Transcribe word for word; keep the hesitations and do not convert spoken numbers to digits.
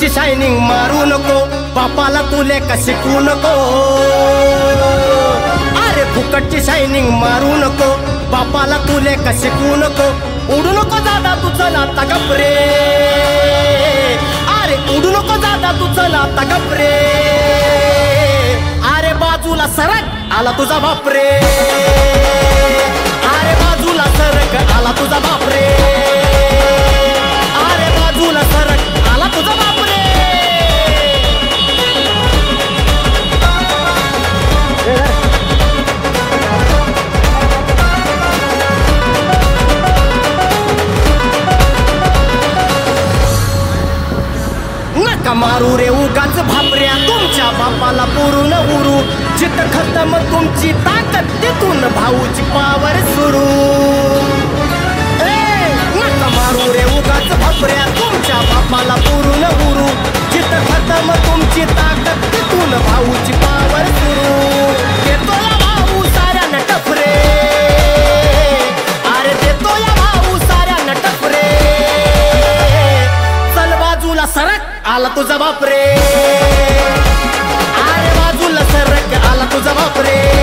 फुकटची shining मारू नको, बापाला तुले का शिकू नको. अरे फुकटची शायनिंग मारू नको, बापाला तुले का शिकू नको. उडू नको दादा तू चल आता गपरे, अरे उडू नको दादा तू चल आता गपरे. अरे बाजूला सरक आला तुझा बापरे, अरे बाजूला सरक आला तुझा बापरे, अरे बाजूला सरक आला तुझा बापरे. नका मारू रे उगाच भापऱ्या, तुमच्या बापाला पुरून उरू. जित खतम तुमची ताकद तिथून भाऊची पावर सुरू. ए नका मारू रे उगाच भापऱ्या, तुमच्या बापाला पुरून उरू. जित खतम तुमची ताकद तिथून भाऊची पावर सुरू. देतो या भाऊ साऱ्या नटफरे, अरे देतो या भाऊ साऱ्या नटफरे. चल बाजूला सरक आला तुझा बापरे, अरे बाजूला सरक आला तुझा बापरे.